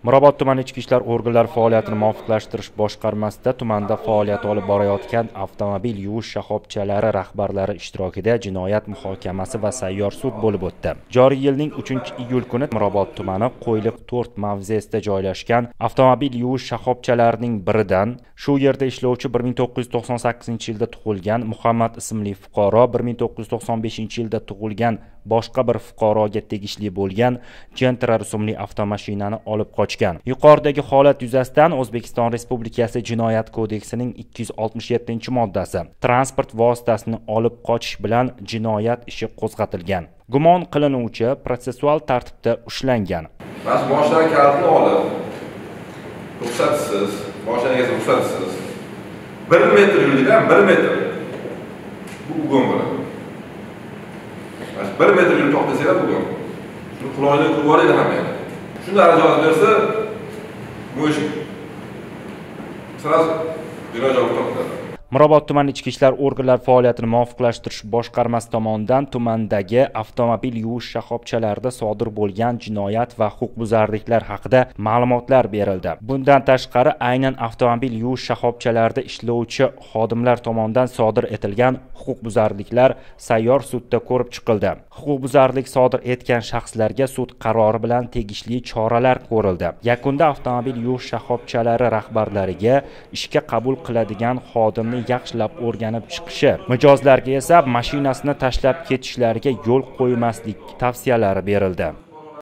Mirobod tumani ichki ishlar organlari faoliyatini muvofiqlashtirish boshqarmasida tumanda faoliyat olib borayotgan avtomobil yuvish shoxobchalari rahbarlari ishtirokida jinoyat muhokamasi va sayyor sud bo'lib o'tdi. Joriy yilning 3-iyul kuni Mirobod tumani Qo'yliq 4 mavzesida joylashgan avtomobil yuvish shoxobchalarining biridan shu yerda ishlovchi 1998-yilda tug'ilgan Muhammad ismli fuqaro 1995-yilda tug'ilgan boshqa bir fuqaroga tegishli bo'lgan Gentra rusumli avtomashinani olib qochgan. Yuqoridagi holat yuzasidan O'zbekiston Respublikasi Jinoyat kodeksining 267-moddasi transport vositasini olib qochish bilan jinoyat ishi qo'zg'atilgan. Gumon qilinuvchi protsessual tartibda ushlangan. Mana mashina kalitini olib, ruxsatsiz, mashinaga ruxsatsiz 1 metr yurdidan 1 metr bu bugun bo'ladi. 1 metr yurib to'xtasanglar bugun. Shuni quloylik qilib yuboradi hamma. Shunda arizani bersa, bu ish sразу jinoyat topiladi. Mirobod tumani ichki ishlar organlari faoliyatini muvofiqlashtirish boshqarmasi tomonidan tumandagi avtomobil yuvish shoxobchalarida sodir bo'lgan jinoyat va huquqbuzarliklar haqida ma'lumotlar berildi. Bundan tashqari aynan avtomobil yuvish shoxobchalarida ishlovchi xodimlar tomonidan sodir etilgan huquqbuzarliklar sayyor sudda ko'rib chiqildi. Huquqbuzarlik sodir etgan shaxslarga sud qarori bilan tegishli choralar ko'rildi. Yakunda avtomobil yuvish shoxobchalari rahbarlariga ishga qabul qiladigan xodimni yaxshilab o'rganib chiqishi, mijozlarga esa mashinasini tashlab ketishlariga yo'l qo'ymaslik tavsiyalari berildi.